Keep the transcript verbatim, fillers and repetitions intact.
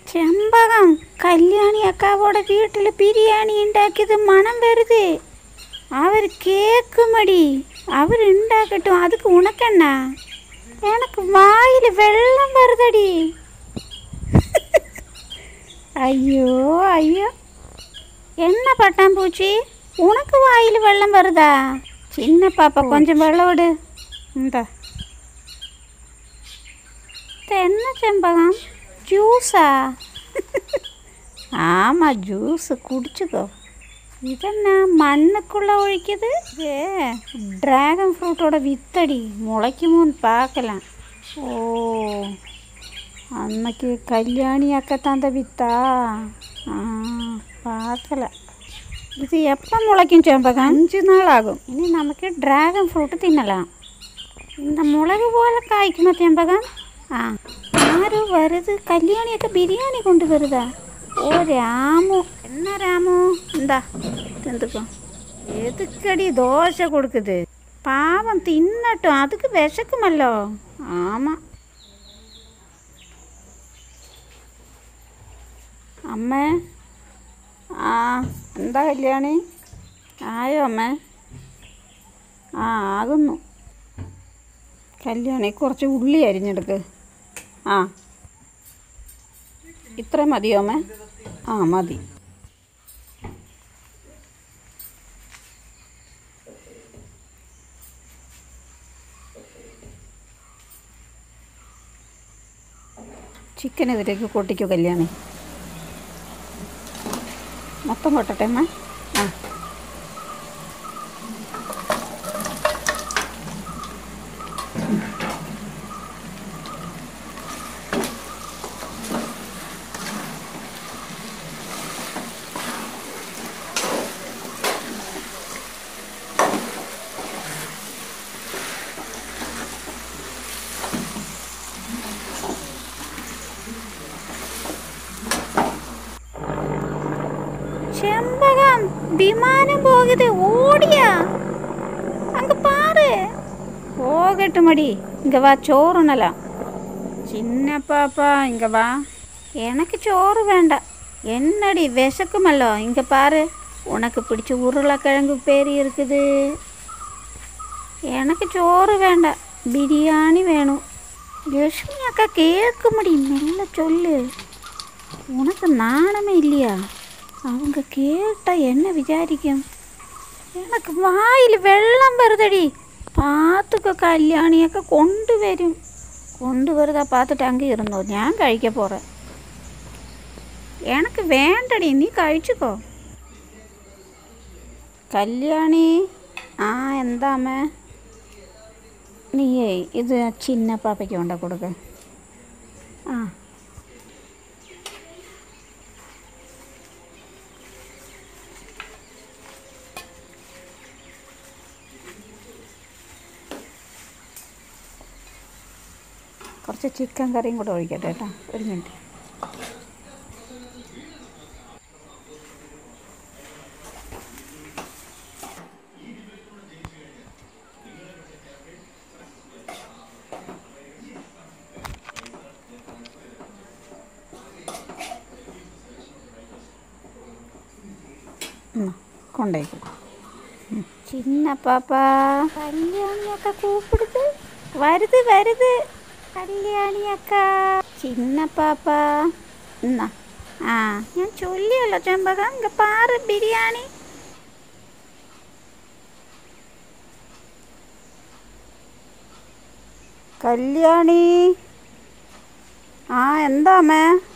ചെമ്പകം, കല്യാണി അക്കാവോടെ വീട്ടിൽ ബിരിയാണി ഉണ്ടാക്കിയത് മണം വരുത്. അവർ കേക്കുമടി, അവരുണ്ടാക്കട്ടും. അതുക്ക് ഉണക്കണ്ണ എനക്ക് വായിൽ വെള്ളം വരുതടി. അയ്യോ അയ്യോ, என்ன பட்டாம்பூச்சி, உனக்கு வாயில் வெள்ளம் வருதா? சின்ன பாப்பா கொஞ்சம் வெள்ளம் விடு. இந்த என்ன செம்பகம், ஜூஸா? ஆமாம், ஜூஸு குடிச்சுக்கோ. இதென்ன மண்ணுக்குள்ளே ஒழிக்குது? ஏ ட்ராகன் ஃப்ரூட்டோட வித்தடி, முளைக்குமோன்னு பார்க்கலாம். ஓ, அன்னைக்கு கல்யாணி அக்கா தந்த வித்தா? ஆ, பார்க்கல. இது எப்போ முளைக்கும் செம்பகம்? அஞ்சு நாள் ஆகும். இனி நமக்கு ட்ராகன் ஃப்ரூட்டு தின்னலாம். இந்த மிளகு போல் காய்க்குமா செம்பகம்? ஆ, யாரு வருது? கல்யாணி அக்கா பிரியாணி கொண்டு வருதா? ஓ ராமு, என்ன ராமு, இந்தா தின்னுக்கோ. எதுக்கடி தோசை கொடுக்குது? பாவம் தின்னட்டும், அதுக்கு விஷக்குமல்லோ. ஆமாம். അമ്മ, ആ എന്താ കല്യാണി, ആയോ അമ്മ? ആ ആകുന്നു. കല്യാണി കുറച്ച് ഉള്ളി അരിഞ്ഞെടുക്ക്. ആ ഇത്ര മതിയോ അമ്മ? ആ മതി. ചിക്കൻ ഇതിലേക്ക് കൊട്ടിക്കോ കല്യാണി. മൊത്തം കൊട്ടട്ടെ അമ്മ? ആ ചെമ്പകം, വിമാനം പോകത്, ഓടിയാ அங்க பாரு. போகட்டும் மடி, இங்கே வா, சோறுனலாம். சின்ன பாப்பா இங்கே வா. எனக்கு சோறு வேண்டாம். என்னடி விஷக்குமல்லோ? இங்கே பாரு, உனக்கு பிடிச்ச உருளைக்கிழங்கு பேரி இருக்குது. எனக்கு சோறு வேண்டாம், பிரியாணி வேணும். லட்சுமி அக்கா கேட்க முடியும், மெல்ல சொல்லு. உனக்கு நாணமே இல்லையா? அவங்க கேட்டால் என்ன விசாரிக்கும்? எனக்கு வாயில் வெள்ளம் வருதடி. பார்த்துக்க, கல்யாணிയൊക്കെ കൊണ്ടുവരും. കൊണ്ടുവരുതാ பார்த்துட்டு அங்கே இருந்தோ, ഞാൻ കഴിக்க പോகிறேன். எனக்கு വേണ്ടടി, നീ കഴിച്ചുക്കോ. കല്യാണി, ആ എന്താ അമ്മ? നീയേ ഇത് ചിന്ന പാപ്പയ്ക്ക് കൊണ്ട കൊടുക്ക. ആ കുറച്ച് ചിക്കൻ കറിയും കൂടെ ഒഴിക്കട്ടെ കേട്ടോ, ഒരു മിനിറ്റ്. കൊണ്ടേക്കും. சின்ன பாப்பா, கல்யாணி அக்கா கூப்பிடுது. வருது வருது കല്യാണി അക്ക. ചിന്ന പാപ്പ എന്നാ? ആ ഞാൻ ചൊല്ലിയല്ലോ ചെമ്പകം, ഇങ്ങ പാറ് ബിരിയാണി. കല്യാണി, ആ എന്താ അമ്മേ?